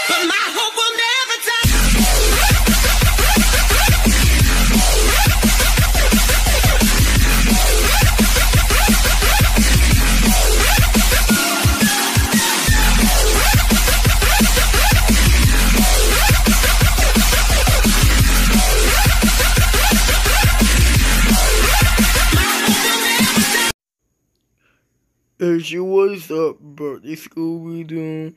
but my hope will never die. Hey, she what's up, birthday Scooby-Doo?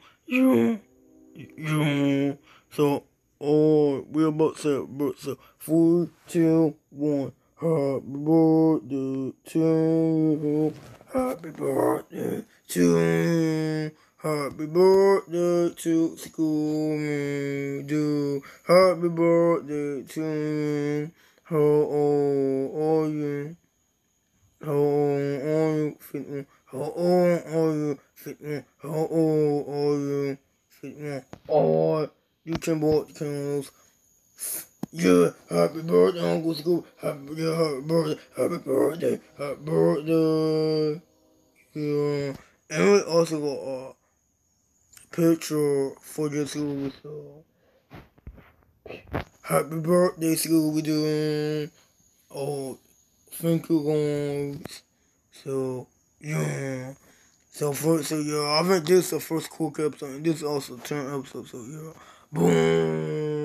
So, we're about to say birthday. 3, 2, 1. Happy birthday to you. Happy birthday to you. Happy birthday to Scooby-Doo. Happy birthday to you. How old are you? How old are you? How old are you? How old are you? Oh, you can watch channels. Yeah, happy birthday, Uncle Scoop. Happy birthday, happy birthday, happy birthday. Yeah, and we also got a picture for the Scooby. So, happy birthday, Scooby-Doo. Oh, thank you guys. So, yeah. So yeah, I think this is the first quick episode, and this is also 10 episodes, so yeah. Boom!